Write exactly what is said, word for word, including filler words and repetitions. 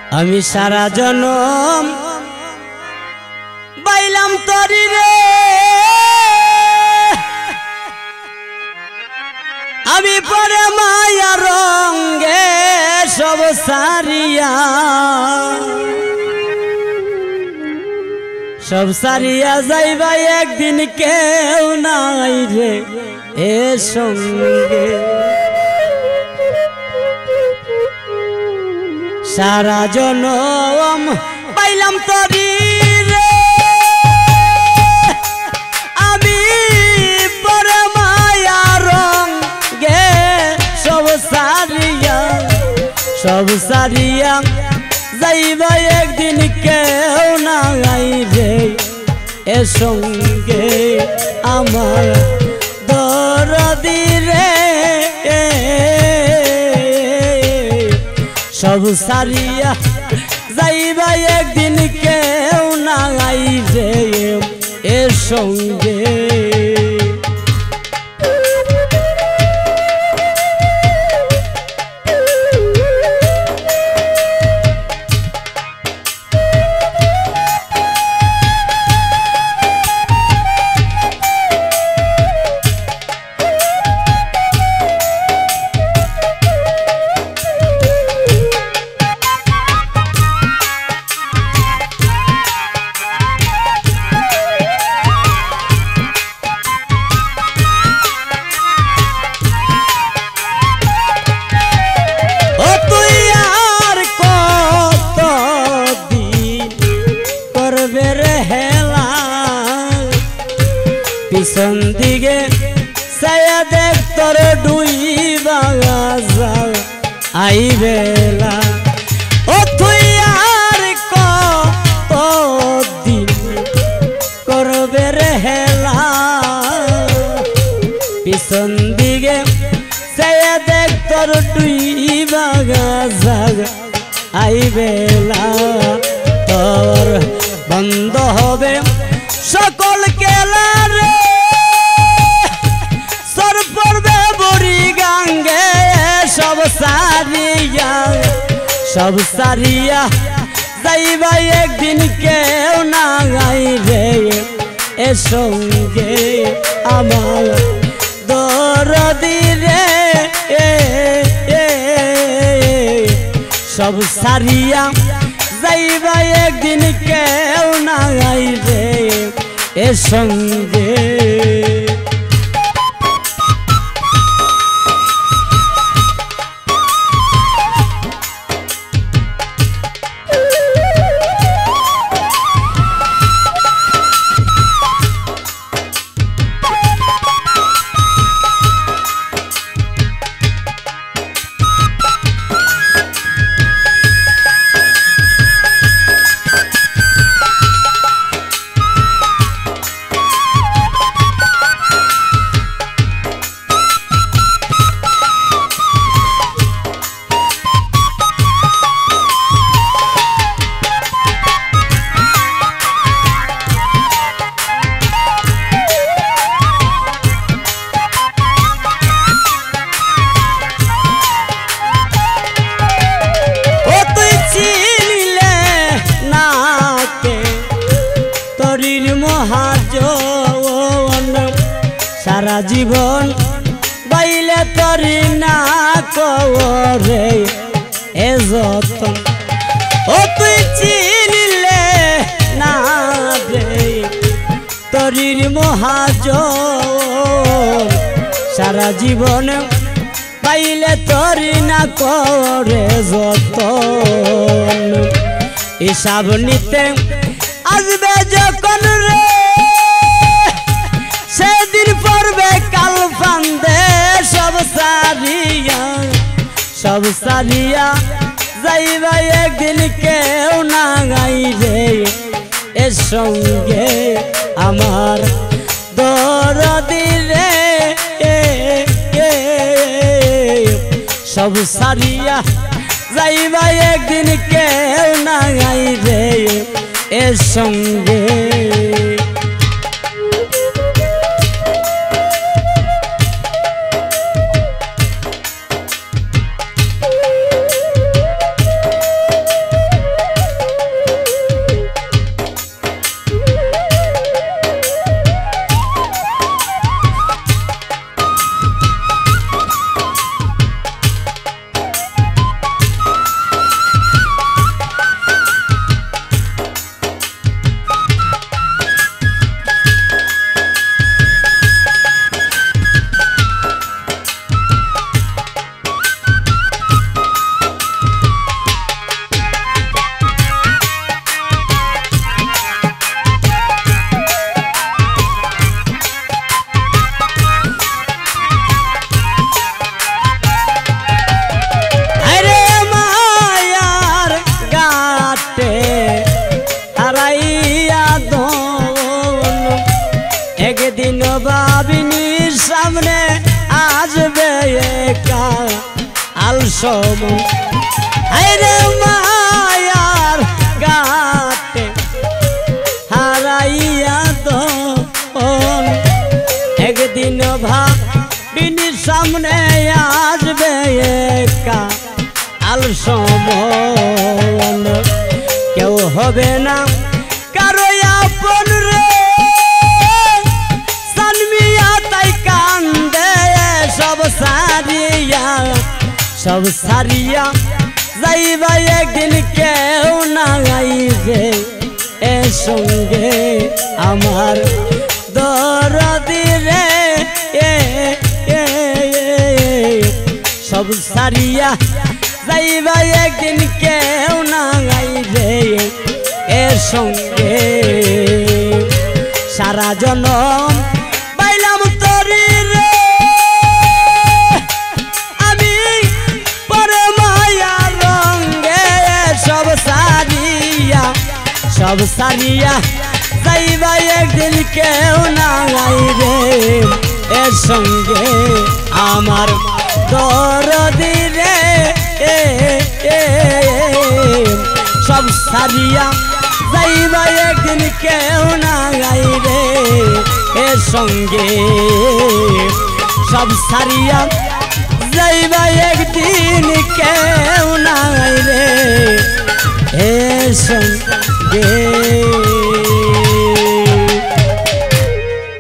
আমি সারা জনম বাইলাম তরি রে আমি পরে মায়া রঙ্গে সব সারিয়া সব সারিয়া যাইবা একদিন কেউ নাই রে এ সঙ্গে সারা জনম পাইলাম তরি রে আমি পরে মায়া রঙ্গে সব সারিয়া সব সারিয়া যাইবা একদিন কেউ নাই রে এ সঙ্গে আমার দরদি রে সব সারিয়া যাইবা একদিন কেউ নাই রে এ সঙ্গে পিছন দিকে সায়া দেখ তোর ডুইবা আইবেলা ও তুই আর কতদিন করবে রে হেলা পিছন দিকে সায়া দেখ তোর ডুইবা আইবেলা তোর বন্ধ হবে সকল খেলা রে সর পড়বে বুড়ি গাঙ্গে সব সারিয়া সব সারিয়া যাইবা একদিন কেউ নাই রে এ সঙ্গে আমার দরদি রে সব সারিয়া যাইবা একদিন কেউ নাই রে এ সঙ্গে সারা জীবন বাইলে তরি না করে এ যতন ও তুই চিনিলে না রে তরির মহাজন সারা জীবন বাইলে তরি না করে যতন হিসাব নিতে আসবে যখন রে সেদিন পড়বে কাল ফান্দে সব সারিয়া সব সারিয়া যাইবা একদিন কেউ নাই রে এ সঙ্গে আমার দরদি রে সব সারিয়া যাইবা একদিন কেউ নাই রে এ সঙ্গে আসবে একা আল সমন আরে মায়ার গাতে হারাইয়া দন একদিন ভাবিনি সামনে আসবে একা আল সমন কেউ হবে না কারো আপন রে সানমিয়া তাই কান্দে সব সারিয়া সব সারিয়া যাইবা একদিন কেউ নাই যে এ সঙ্গে আমার দরদি রে এ এ সব সারিয়া যাইবা একদিন কেউ নাই রে এ সঙ্গে সারা জনম পাইলাম তরি রে আমি পরে মায়া রঙ্গে সব সারিয়া সব সারিয়া যাইবা একদিন কেউ নাই রে এর সঙ্গে আমার দরদি রে এ এ সব সারিয়া যাইবা একদিন কেউ নাই রে এর সঙ্গে সব সারিয়া যাইবা একদিন কেউ নাই রে এর সঙ্গে